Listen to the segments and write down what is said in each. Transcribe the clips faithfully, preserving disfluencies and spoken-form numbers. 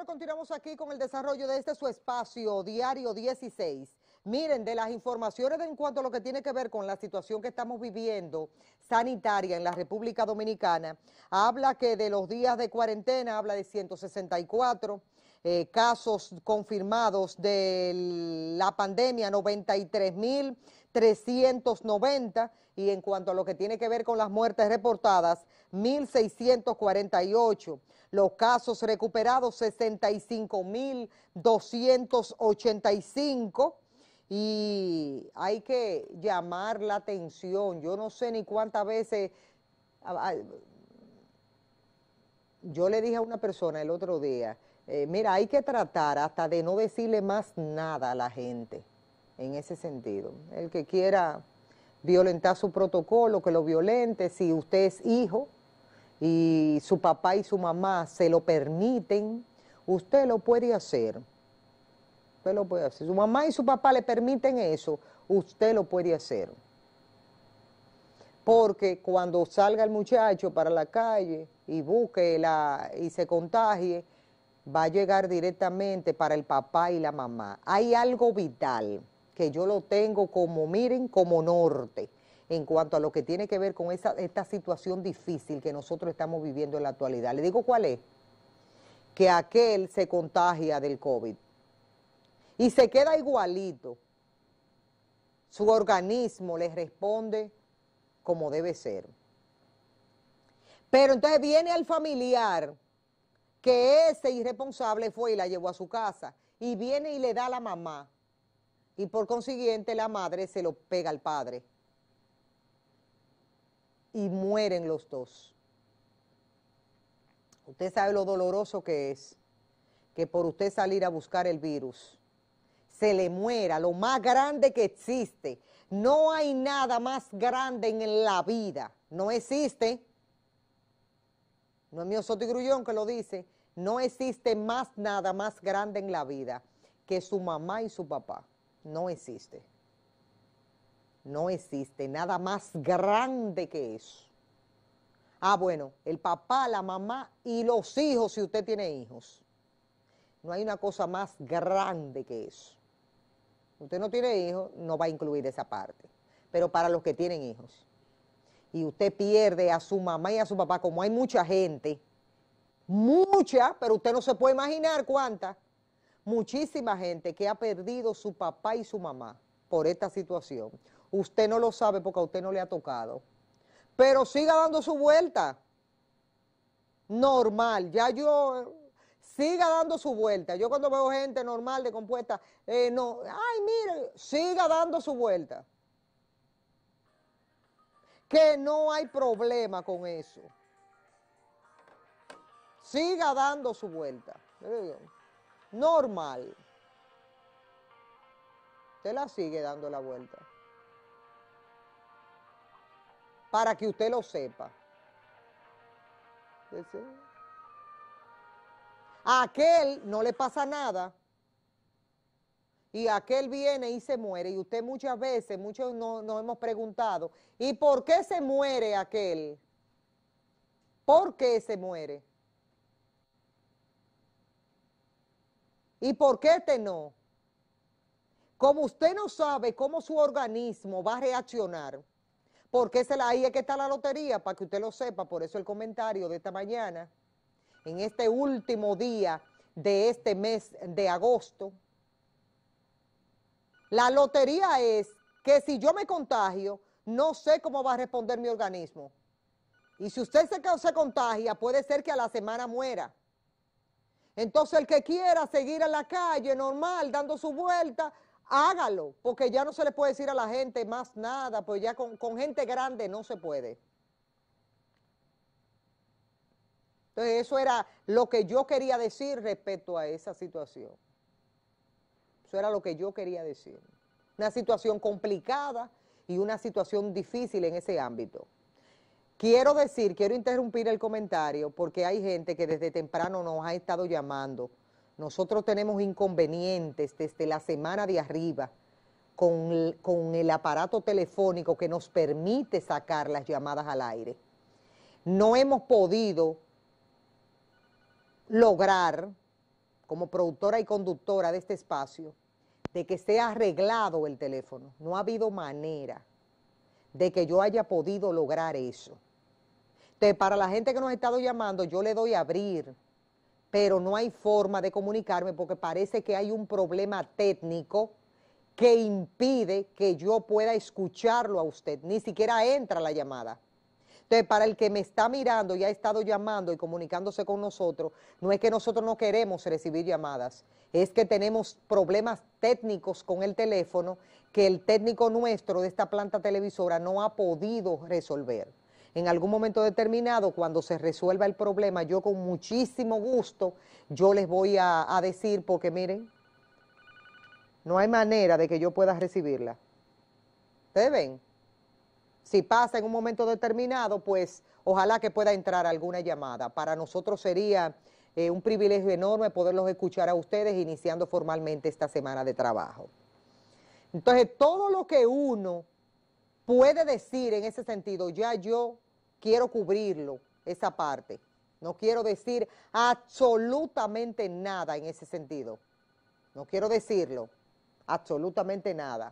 Bueno, continuamos aquí con el desarrollo de este su espacio diario dieciséis. Miren, de las informaciones de en cuanto a lo que tiene que ver con la situación que estamos viviendo sanitaria en la República Dominicana, habla que de los días de cuarentena, habla de ciento sesenta y cuatro eh, casos confirmados de la pandemia, noventa y tres mil trescientos noventa, y en cuanto a lo que tiene que ver con las muertes reportadas, mil seiscientos cuarenta y ocho. Los casos recuperados, sesenta y cinco mil doscientos ochenta y cinco, y hay que llamar la atención. Yo no sé ni cuántas veces, yo le dije a una persona el otro día, eh, mira, hay que tratar hasta de no decirle más nada a la gente, en ese sentido. El que quiera violentar su protocolo, que lo violente. Si usted es hijo y su papá y su mamá se lo permiten, usted lo puede hacer. Usted lo puede hacer. Si su mamá y su papá le permiten eso, usted lo puede hacer. Porque cuando salga el muchacho para la calle y busque la, y se contagie, va a llegar directamente para el papá y la mamá. Hay algo vital que yo lo tengo como, miren, como norte, en cuanto a lo que tiene que ver con esa, esta situación difícil que nosotros estamos viviendo en la actualidad. Le digo cuál es, que aquel se contagia del COVID y se queda igualito, su organismo le responde como debe ser. Pero entonces viene al familiar, que ese irresponsable fue y la llevó a su casa, y viene y le da a la mamá, y por consiguiente la madre se lo pega al padre, y mueren los dos. Usted sabe lo doloroso que es, que por usted salir a buscar el virus, se le muera lo más grande que existe. No hay nada más grande en la vida, no existe. No es mío Soto y Grullón que lo dice, no existe más nada más grande en la vida que su mamá y su papá. No existe. No existe nada más grande que eso. Ah, bueno, el papá, la mamá y los hijos, si usted tiene hijos. No hay una cosa más grande que eso. Usted no tiene hijos, no va a incluir esa parte. Pero para los que tienen hijos, y usted pierde a su mamá y a su papá, como hay mucha gente, mucha, pero usted no se puede imaginar cuánta, muchísima gente que ha perdido su papá y su mamá por esta situación. Usted no lo sabe porque a usted no le ha tocado, pero siga dando su vuelta, normal. Ya yo, siga dando su vuelta. Yo cuando veo gente normal, de compuesta, eh, no, ay, mire, siga dando su vuelta. Que no hay problema con eso. Siga dando su vuelta. Normal. Usted la sigue dando la vuelta. Para que usted lo sepa. A aquel no le pasa nada. Y aquel viene y se muere. Y usted muchas veces, muchos no, nos hemos preguntado, ¿y por qué se muere aquel? ¿Por qué se muere? ¿Y por qué este no? Como usted no sabe cómo su organismo va a reaccionar, porque se la, ahí es que está la lotería, para que usted lo sepa, por eso el comentario de esta mañana, en este último día de este mes de agosto. La lotería es que si yo me contagio, no sé cómo va a responder mi organismo. Y si usted se, se contagia, puede ser que a la semana muera. Entonces el que quiera seguir en la calle normal, dando su vuelta, hágalo, porque ya no se le puede decir a la gente más nada, pues ya con, con gente grande no se puede. Entonces eso era lo que yo quería decir respecto a esa situación. Eso era lo que yo quería decir. Una situación complicada y una situación difícil en ese ámbito. Quiero decir, quiero interrumpir el comentario porque hay gente que desde temprano nos ha estado llamando. Nosotros tenemos inconvenientes desde la semana de arriba con el, con el aparato telefónico que nos permite sacar las llamadas al aire. No hemos podido lograr como productora y conductora de este espacio, de que sea arreglado el teléfono. No ha habido manera de que yo haya podido lograr eso. Entonces, para la gente que nos ha estado llamando, yo le doy a abrir, pero no hay forma de comunicarme porque parece que hay un problema técnico que impide que yo pueda escucharlo a usted. Ni siquiera entra la llamada. Entonces, para el que me está mirando y ha estado llamando y comunicándose con nosotros, no es que nosotros no queremos recibir llamadas, es que tenemos problemas técnicos con el teléfono que el técnico nuestro de esta planta televisora no ha podido resolver. En algún momento determinado, cuando se resuelva el problema, yo con muchísimo gusto, yo les voy a, a decir, porque miren, no hay manera de que yo pueda recibirla. ¿Ustedes ven? Si pasa en un momento determinado, pues ojalá que pueda entrar alguna llamada. Para nosotros sería eh, un privilegio enorme poderlos escuchar a ustedes iniciando formalmente esta semana de trabajo. Entonces, todo lo que uno puede decir en ese sentido, ya yo quiero cubrirlo, esa parte. No quiero decir absolutamente nada en ese sentido. No quiero decirlo, absolutamente nada.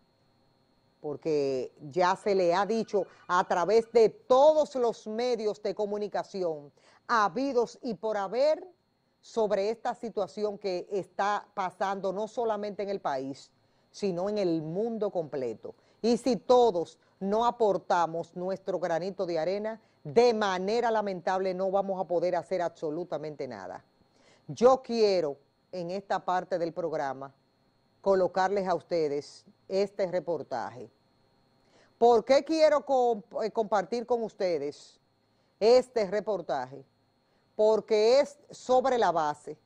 Porque ya se le ha dicho a través de todos los medios de comunicación habidos y por haber sobre esta situación que está pasando no solamente en el país, sino en el mundo completo. Y si todos no aportamos nuestro granito de arena, de manera lamentable no vamos a poder hacer absolutamente nada. Yo quiero en esta parte del programa colocarles a ustedes este reportaje. ¿Por qué quiero comp eh, compartir con ustedes este reportaje? Porque es sobre la base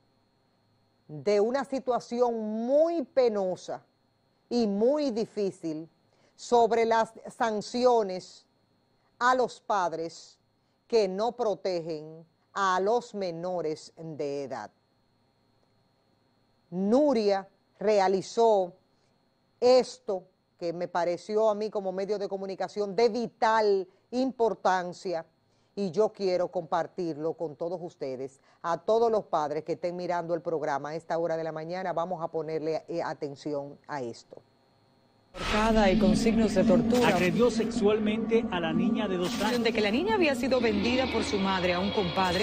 de una situación muy penosa y muy difícil sobre las sanciones a los padres que no protegen a los menores de edad. Nuria realizó esto que me pareció a mí como medio de comunicación de vital importancia y yo quiero compartirlo con todos ustedes, a todos los padres que estén mirando el programa a esta hora de la mañana, vamos a ponerle eh, atención a esto. Y con signos de tortura. Agredió sexualmente a la niña de dos años. De que la niña había sido vendida por su madre a un compadre.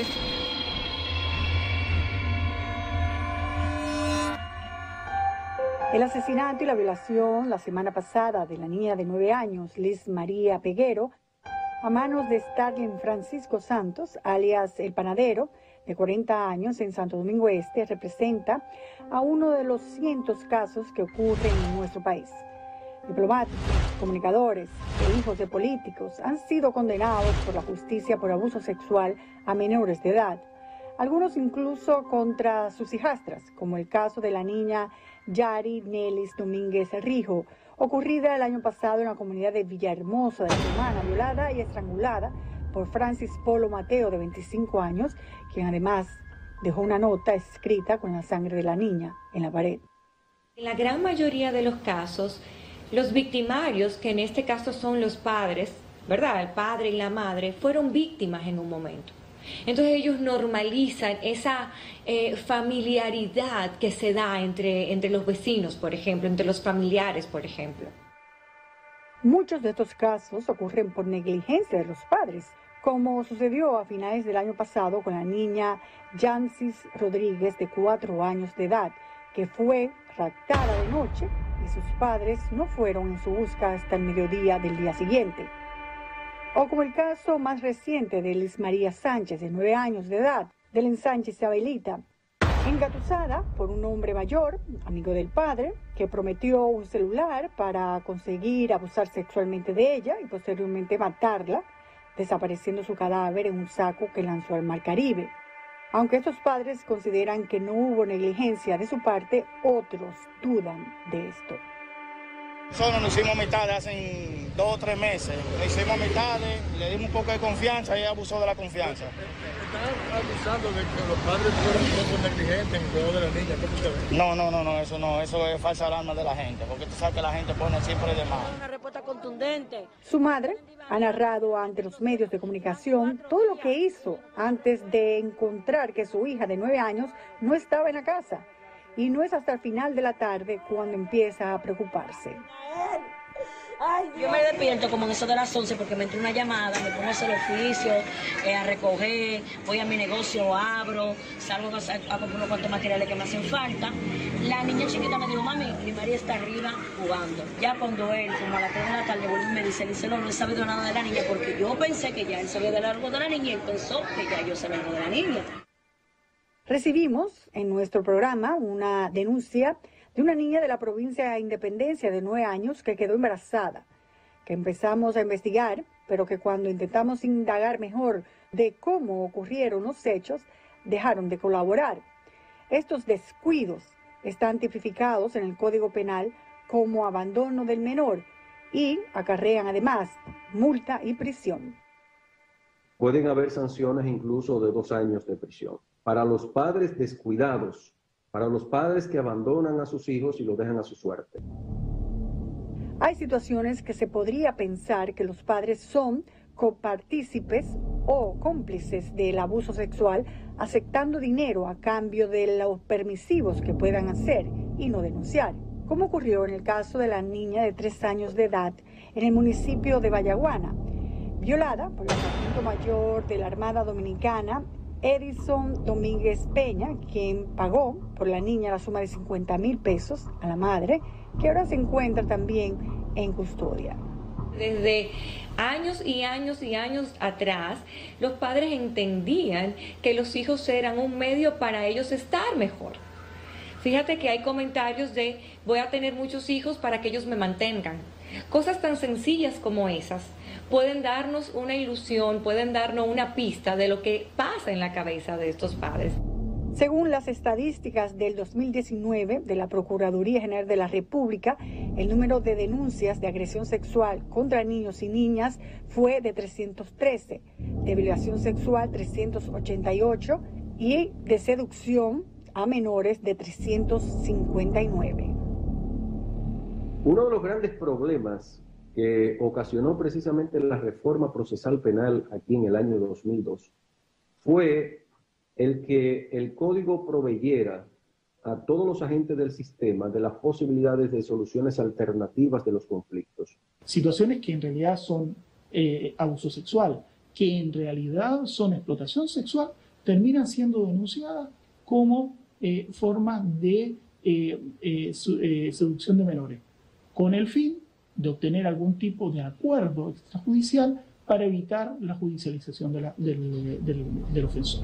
El asesinato y la violación la semana pasada de la niña de nueve años, Liz María Peguero, a manos de Starling Francisco Santos, alias El Panadero, de cuarenta años, en Santo Domingo Este, representa a uno de los cientos casos que ocurren en nuestro país. Diplomáticos, comunicadores e hijos de políticos han sido condenados por la justicia por abuso sexual a menores de edad, algunos incluso contra sus hijastras, como el caso de la niña Yari Nelis Domínguez Rijo, ocurrida el año pasado en la comunidad de Villahermosa de Romana, violada y estrangulada por Francis Polo Mateo, de veinticinco años, quien además dejó una nota escrita con la sangre de la niña en la pared. En la gran mayoría de los casos, los victimarios, que en este caso son los padres, ¿verdad? El padre y la madre, fueron víctimas en un momento. Entonces ellos normalizan esa eh, familiaridad que se da entre, entre los vecinos, por ejemplo, entre los familiares, por ejemplo. Muchos de estos casos ocurren por negligencia de los padres, como sucedió a finales del año pasado con la niña Yancis Rodríguez, de cuatro años de edad, que fue raptada de noche y sus padres no fueron en su busca hasta el mediodía del día siguiente. O como el caso más reciente de Liz María Sánchez, de nueve años de edad, del ensanche Isabelita, engatusada por un hombre mayor, amigo del padre, que prometió un celular para conseguir abusar sexualmente de ella y posteriormente matarla, desapareciendo su cadáver en un saco que lanzó al Mar Caribe. Aunque estos padres consideran que no hubo negligencia de su parte, otros dudan de esto. Nosotros nos hicimos amistades hace dos o tres meses. Nos hicimos amistades, le dimos un poco de confianza y ella abusó de la confianza. ¿Están acusando de que los padres fueron un poco negligentes en el cuidado de la niña? ¿Cómo usted ve? No, no, no, no, eso no, eso es falsa alarma de la gente, porque tú sabes que la gente pone siempre de más. Una respuesta contundente. Su madre ha narrado ante los medios de comunicación todo lo que hizo antes de encontrar que su hija de nueve años no estaba en la casa. Y no es hasta el final de la tarde cuando empieza a preocuparse. Yo me despierto como en eso de las once porque me entró una llamada, me pongo a hacer oficio, eh, a recoger, voy a mi negocio, abro, salgo a, a comprar unos cuantos materiales que me hacen falta. La niña chiquita me dijo, mami, mi María está arriba jugando. Ya cuando él, como a las tres de la tarde, vuelve y me dice, dice, no, no he sabido nada de la niña porque yo pensé que ya él sabía de algo de la niña y él pensó que ya yo sabía algo de la niña. Recibimos en nuestro programa una denuncia de una niña de la provincia de Independencia de nueve años que quedó embarazada, que empezamos a investigar, pero que cuando intentamos indagar mejor de cómo ocurrieron los hechos, dejaron de colaborar. Estos descuidos están tipificados en el Código Penal como abandono del menor y acarrean además multa y prisión. Pueden haber sanciones incluso de dos años de prisión. Para los padres descuidados, para los padres que abandonan a sus hijos y los dejan a su suerte. Hay situaciones que se podría pensar que los padres son copartícipes o cómplices del abuso sexual, aceptando dinero a cambio de los permisivos que puedan hacer y no denunciar, como ocurrió en el caso de la niña de tres años de edad en el municipio de Vallaguana, violada por el sargento mayor de la Armada Dominicana, Edison Domínguez Peña, quien pagó por la niña la suma de cincuenta mil pesos a la madre, que ahora se encuentra también en custodia. Desde años y años y años atrás, los padres entendían que los hijos eran un medio para ellos estar mejor. Fíjate que hay comentarios de voy a tener muchos hijos para que ellos me mantengan. Cosas tan sencillas como esas pueden darnos una ilusión, pueden darnos una pista de lo que pasa en la cabeza de estos padres. Según las estadísticas del dos mil diecinueve de la Procuraduría General de la República, el número de denuncias de agresión sexual contra niños y niñas fue de trescientos trece, de violación sexual trescientos ochenta y ocho y de seducción a menores de trescientos cincuenta y nueve. Uno de los grandes problemas que ocasionó precisamente la reforma procesal penal aquí en el año dos mil dos fue el que el código proveyera a todos los agentes del sistema de las posibilidades de soluciones alternativas de los conflictos. Situaciones que en realidad son eh, abuso sexual, que en realidad son explotación sexual, terminan siendo denunciadas como eh, forma de eh, eh, su, eh, seducción de menores, con el fin de obtener algún tipo de acuerdo extrajudicial para evitar la judicialización de la, del, del, del ofensor.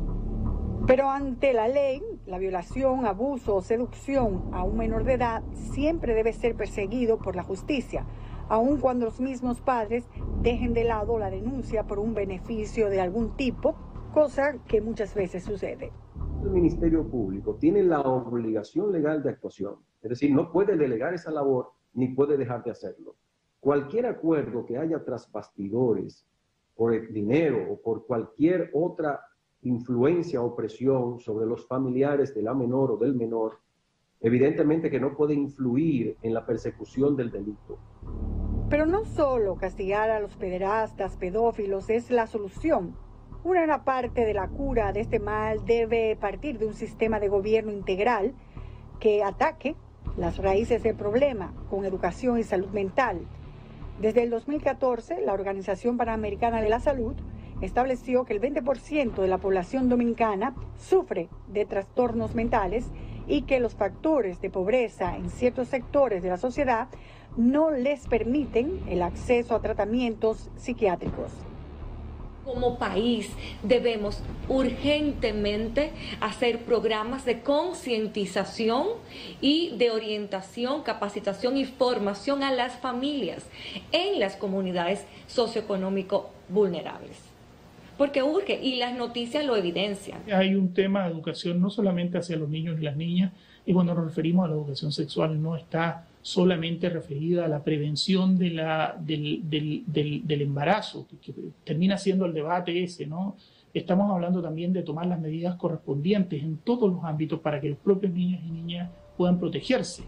Pero ante la ley, la violación, abuso o seducción a un menor de edad siempre debe ser perseguido por la justicia, aun cuando los mismos padres dejen de lado la denuncia por un beneficio de algún tipo, cosa que muchas veces sucede. El Ministerio Público tiene la obligación legal de actuación, es decir, no puede delegar esa labor ni puede dejar de hacerlo. Cualquier acuerdo que haya tras bastidores, por el dinero o por cualquier otra influencia o presión sobre los familiares de la menor o del menor, evidentemente que no puede influir en la persecución del delito. Pero no solo castigar a los pederastas, pedófilos es la solución. Una gran parte de la cura de este mal debe partir de un sistema de gobierno integral que ataque las raíces del problema con educación y salud mental. Desde el dos mil catorce, la Organización Panamericana de la Salud estableció que el veinte por ciento de la población dominicana sufre de trastornos mentales y que los factores de pobreza en ciertos sectores de la sociedad no les permiten el acceso a tratamientos psiquiátricos. Como país debemos urgentemente hacer programas de concientización y de orientación, capacitación y formación a las familias en las comunidades socioeconómico vulnerables. Porque urge, y las noticias lo evidencian. Hay un tema de educación no solamente hacia los niños y las niñas, Y cuando nos referimos a la educación sexual no está solamente referida a la prevención de la, del, del, del, del embarazo, que, que termina siendo el debate ese, ¿no? Estamos hablando también de tomar las medidas correspondientes en todos los ámbitos para que los propios niños y niñas puedan protegerse.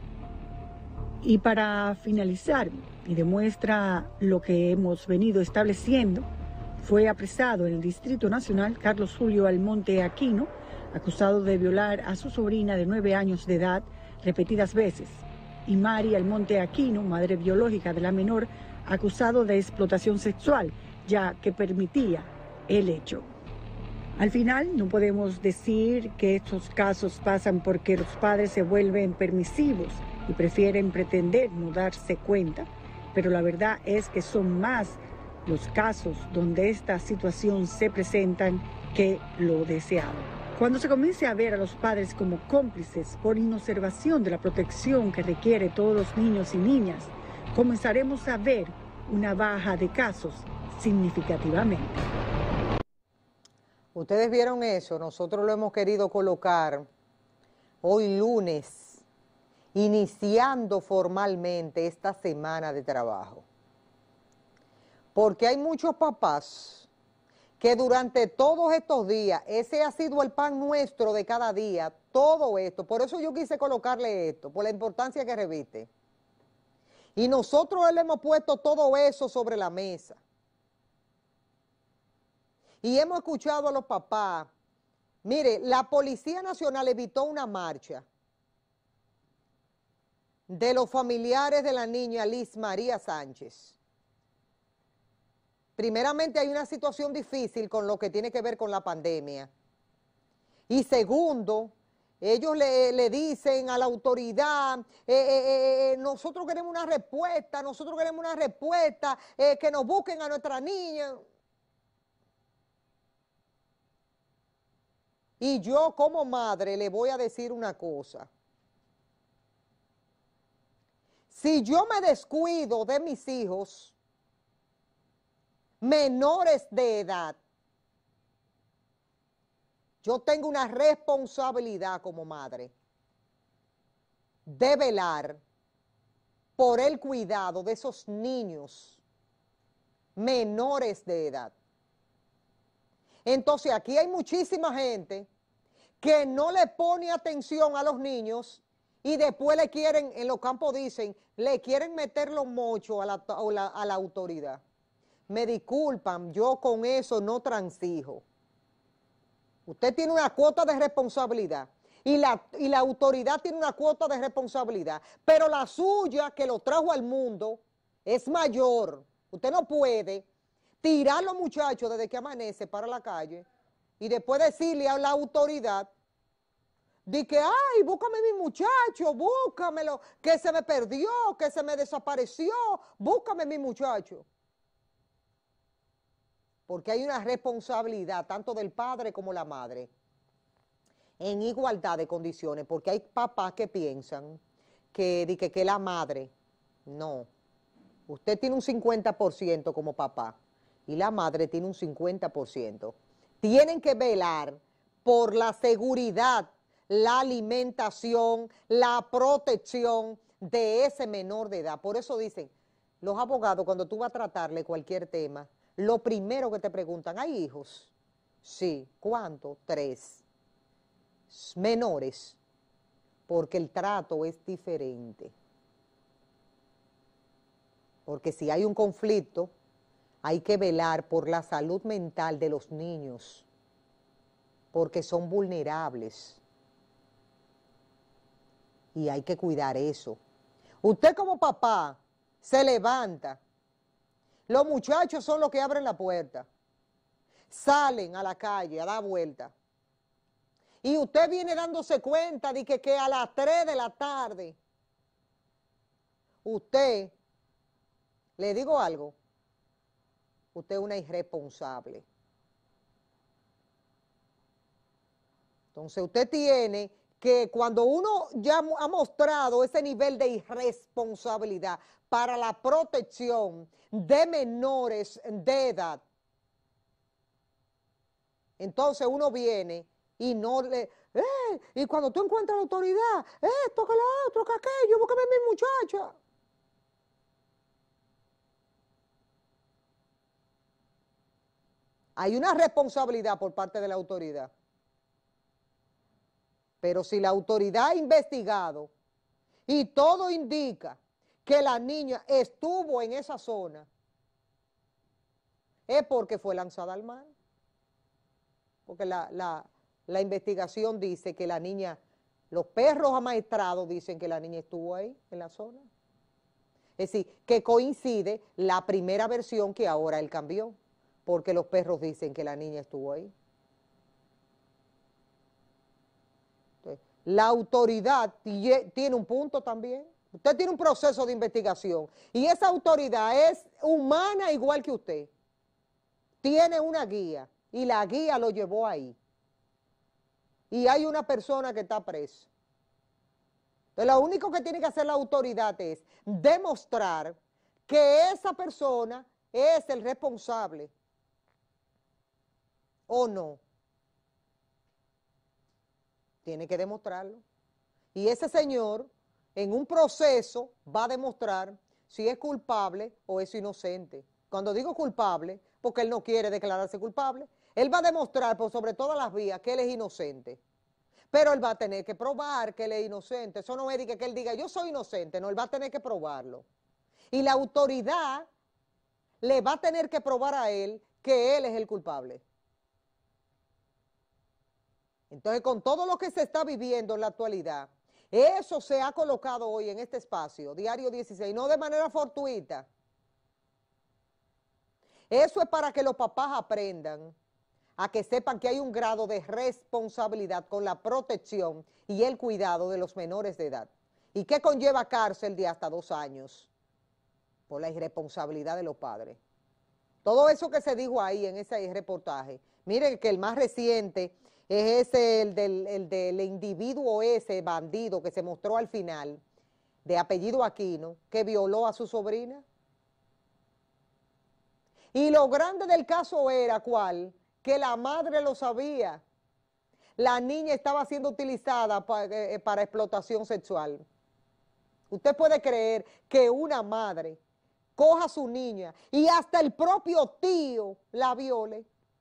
Y para finalizar, y demuestra lo que hemos venido estableciendo, fue apresado en el Distrito Nacional Carlos Julio Almonte Aquino, acusado de violar a su sobrina de nueve años de edad repetidas veces, y Mari Almonte Aquino, madre biológica de la menor, acusado de explotación sexual, ya que permitía el hecho. Al final, no podemos decir que estos casos pasan porque los padres se vuelven permisivos y prefieren pretender no darse cuenta, pero la verdad es que son más los casos donde esta situación se presentan que lo deseado. Cuando se comience a ver a los padres como cómplices por inobservación de la protección que requiere todos los niños y niñas, comenzaremos a ver una baja de casos significativamente. Ustedes vieron eso, nosotros lo hemos querido colocar hoy lunes, iniciando formalmente esta semana de trabajo. Porque hay muchos papás que durante todos estos días, ese ha sido el pan nuestro de cada día, todo esto. Por eso yo quise colocarle esto, por la importancia que reviste. Y nosotros le hemos puesto todo eso sobre la mesa. Y hemos escuchado a los papás. Mire, la Policía Nacional evitó una marcha de los familiares de la niña Liz María Sánchez. Primeramente hay una situación difícil con lo que tiene que ver con la pandemia. Y segundo, ellos le, le dicen a la autoridad, eh, eh, eh, nosotros queremos una respuesta, nosotros queremos una respuesta, eh, que nos busquen a nuestra niña. Y yo como madre le voy a decir una cosa. Si yo me descuido de mis hijos menores de edad, yo tengo una responsabilidad como madre de velar por el cuidado de esos niños menores de edad. Entonces aquí hay muchísima gente que no le pone atención a los niños y después le quieren, en los campos dicen, le quieren meter los mochos a la, a la, a la autoridad. Me disculpan, yo con eso no transijo. Usted tiene una cuota de responsabilidad y la, y la autoridad tiene una cuota de responsabilidad, pero la suya, que lo trajo al mundo, es mayor. Usted no puede tirar a los muchachos desde que amanece para la calle y después decirle a la autoridad de que, ay, búscame mi muchacho, búscamelo, que se me perdió, que se me desapareció, búscame mi muchacho. Porque hay una responsabilidad tanto del padre como la madre en igualdad de condiciones, porque hay papás que piensan que, de que, que la madre, no, usted tiene un cincuenta por ciento como papá y la madre tiene un cincuenta por ciento. Tienen que velar por la seguridad, la alimentación, la protección de ese menor de edad. Por eso dicen, los abogados, cuando tú vas a tratarle cualquier tema, lo primero que te preguntan, ¿hay hijos? Sí. ¿Cuántos? Tres. Menores. Porque el trato es diferente. Porque si hay un conflicto, hay que velar por la salud mental de los niños, porque son vulnerables. Y hay que cuidar eso. Usted como papá se levanta. Los muchachos son los que abren la puerta, salen a la calle a dar vuelta. Y usted viene dándose cuenta de que, que a las tres de la tarde, usted, le digo algo, usted es una irresponsable. Entonces usted tiene que cuando uno ya ha mostrado ese nivel de irresponsabilidad para la protección de menores de edad, entonces uno viene y no le, eh, y cuando tú encuentras la autoridad, esto, que lo otro, que aquello, búscame a mi muchacha. Hay una responsabilidad por parte de la autoridad. Pero si la autoridad ha investigado y todo indica que la niña estuvo en esa zona, es porque fue lanzada al mar. Porque la, la, la investigación dice que la niña, los perros amaestrados dicen que la niña estuvo ahí, en la zona. Es decir, que coincide la primera versión que ahora él cambió, porque los perros dicen que la niña estuvo ahí. Entonces, la autoridad tiene un punto también. Usted tiene un proceso de investigación y esa autoridad es humana igual que usted. Tiene una guía y la guía lo llevó ahí. Y hay una persona que está presa. Entonces, lo único que tiene que hacer la autoridad es demostrar que esa persona es el responsable o no. Tiene que demostrarlo. Y ese señor, en un proceso, va a demostrar si es culpable o es inocente. Cuando digo culpable, porque él no quiere declararse culpable, él va a demostrar por sobre todas las vías que él es inocente. Pero él va a tener que probar que él es inocente. Eso no es que él diga, yo soy inocente, no, él va a tener que probarlo. Y la autoridad le va a tener que probar a él que él es el culpable. Entonces, con todo lo que se está viviendo en la actualidad, eso se ha colocado hoy en este espacio, Diario dieciséis, no de manera fortuita. Eso es para que los papás aprendan a que sepan que hay un grado de responsabilidad con la protección y el cuidado de los menores de edad, y que conlleva cárcel de hasta dos años por la irresponsabilidad de los padres. Todo eso que se dijo ahí en ese reportaje, miren que el más reciente es ese, el del, el del individuo ese bandido que se mostró al final, de apellido Aquino, que violó a su sobrina. Y lo grande del caso era, ¿cuál? Que la madre lo sabía. La niña estaba siendo utilizada para, eh, para explotación sexual. Usted puede creer que una madre coja a su niña y hasta el propio tío la viole.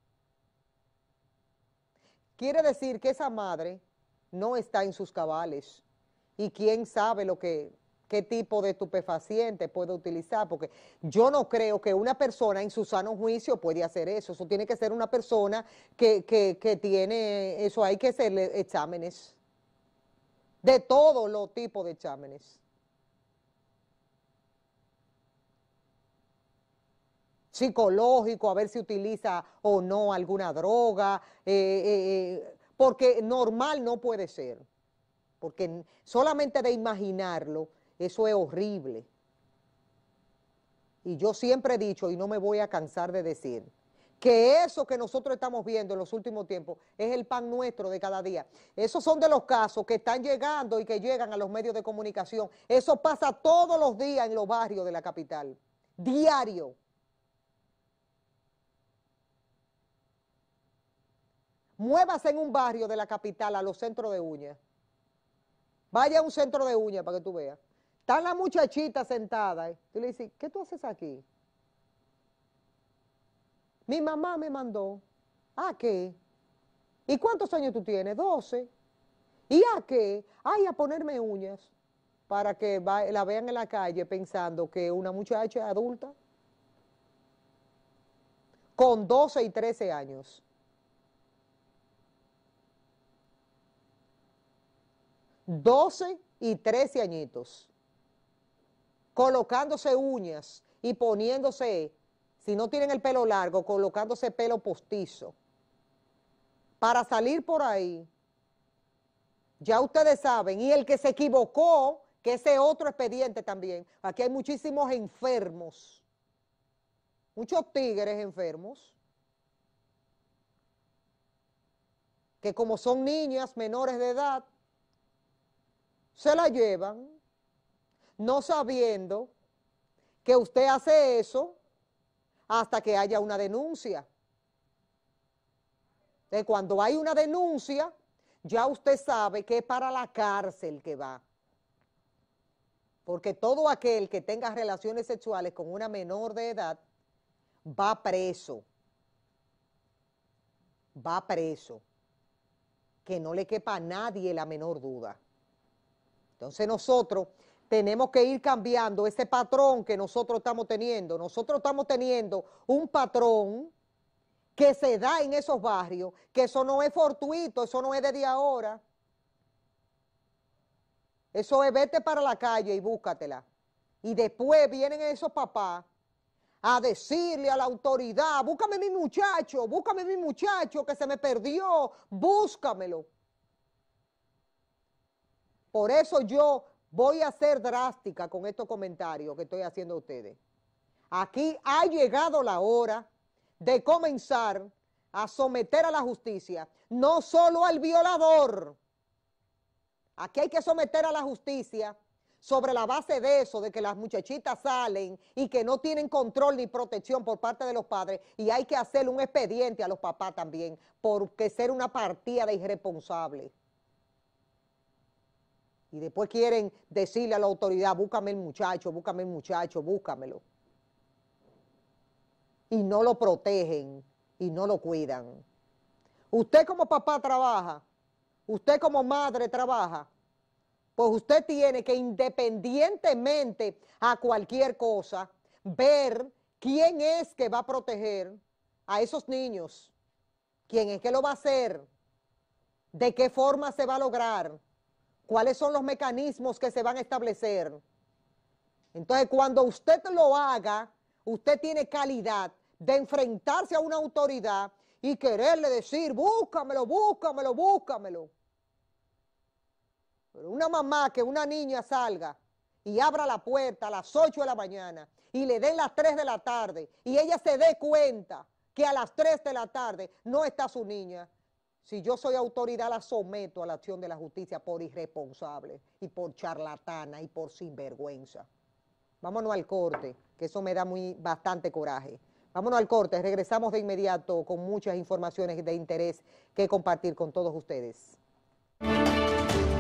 Quiere decir que esa madre no está en sus cabales. Y quién sabe lo que, qué tipo de estupefaciente puede utilizar, porque yo no creo que una persona en su sano juicio puede hacer eso. Eso tiene que ser una persona que, que, que tiene, eso hay que hacerle exámenes, de todos los tipos de exámenes. Psicológico, a ver si utiliza o no alguna droga, eh, eh, porque normal no puede ser, porque solamente de imaginarlo, eso es horrible. Y yo siempre he dicho, y no me voy a cansar de decir, que eso que nosotros estamos viendo en los últimos tiempos es el pan nuestro de cada día. Esos son de los casos que están llegando y que llegan a los medios de comunicación. Eso pasa todos los días en los barrios de la capital, diario. Muévase en un barrio de la capital a los centros de uñas. Vaya a un centro de uñas para que tú veas. Están las muchachitas sentadas. ¿eh? Tú le dices, ¿qué tú haces aquí? Mi mamá me mandó. ¿A qué? ¿Y cuántos años tú tienes? doce. ¿Y a qué? Ay, a ponerme uñas. Para que va, la vean en la calle pensando que una muchacha es adulta. Con doce y trece años. doce y trece añitos, colocándose uñas y poniéndose, si no tienen el pelo largo, colocándose pelo postizo, para salir por ahí. Ya ustedes saben, y el que se equivocó, que ese otro expediente también, aquí hay muchísimos enfermos, muchos tigres enfermos, que como son niñas menores de edad, se la llevan, no sabiendo que usted hace eso hasta que haya una denuncia. Entonces, cuando hay una denuncia, ya usted sabe que es para la cárcel que va. Porque todo aquel que tenga relaciones sexuales con una menor de edad va preso. Va preso. Que no le quepa a nadie la menor duda. Entonces nosotros tenemos que ir cambiando ese patrón que nosotros estamos teniendo. Nosotros estamos teniendo un patrón que se da en esos barrios, que eso no es fortuito, eso no es desde ahora. Eso es vete para la calle y búscatela. Y después vienen esos papás a decirle a la autoridad, búscame mi muchacho, búscame mi muchacho que se me perdió, búscamelo. Por eso yo voy a ser drástica con estos comentarios que estoy haciendo a ustedes. Aquí ha llegado la hora de comenzar a someter a la justicia, no solo al violador. Aquí hay que someter a la justicia sobre la base de eso, de que las muchachitas salen y que no tienen control ni protección por parte de los padres, y hay que hacerle un expediente a los papás también, porque ser una partida de irresponsables. Y después quieren decirle a la autoridad, búscame el muchacho, búscame el muchacho, búscamelo. Y no lo protegen y no lo cuidan. Usted como papá trabaja, usted como madre trabaja, pues usted tiene que, independientemente a cualquier cosa, ver quién es que va a proteger a esos niños, quién es que lo va a hacer, de qué forma se va a lograr, cuáles son los mecanismos que se van a establecer. Entonces, cuando usted lo haga, usted tiene calidad de enfrentarse a una autoridad y quererle decir, búscamelo, búscamelo, búscamelo. Pero una mamá que una niña salga y abra la puerta a las ocho de la mañana y le den las tres de la tarde y ella se dé cuenta que a las tres de la tarde no está su niña, si yo soy autoridad la someto a la acción de la justicia por irresponsable y por charlatana y por sinvergüenza. Vámonos al corte, que eso me da muy, bastante coraje. Vámonos al corte, regresamos de inmediato con muchas informaciones de interés que compartir con todos ustedes.